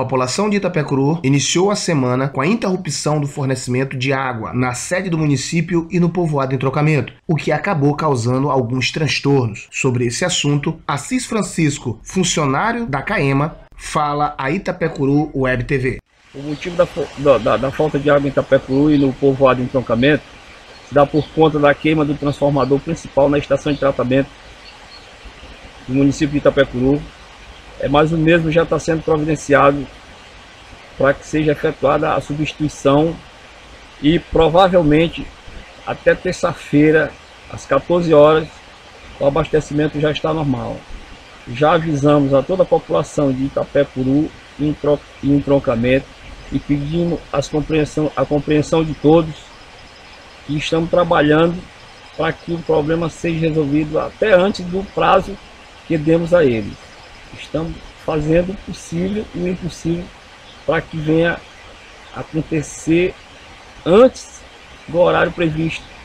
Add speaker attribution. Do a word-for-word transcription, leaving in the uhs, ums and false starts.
Speaker 1: população de Itapecuru iniciou a semana com a interrupção do fornecimento de água na sede do município e no povoado Entroncamento, o que acabou causando alguns transtornos. Sobre esse assunto, Assis Francisco, funcionário da CAEMA, fala a Itapecuru Web T V.
Speaker 2: O motivo da, da, da falta de água em Itapecuru e no povoado Entroncamento se dá por conta da queima do transformador principal na estação de tratamento do município de Itapecuru. É, mas o mesmo já está sendo providenciado para que seja efetuada a substituição e provavelmente até terça-feira, às quatorze horas, o abastecimento já está normal. Já avisamos a toda a população de Itapecuru e Entroncamento e pedimos as compreensão, a compreensão de todos que estamos trabalhando para que o problema seja resolvido até antes do prazo que demos a eles. Estamos fazendo o possível e o impossível para que venha acontecer antes do horário previsto.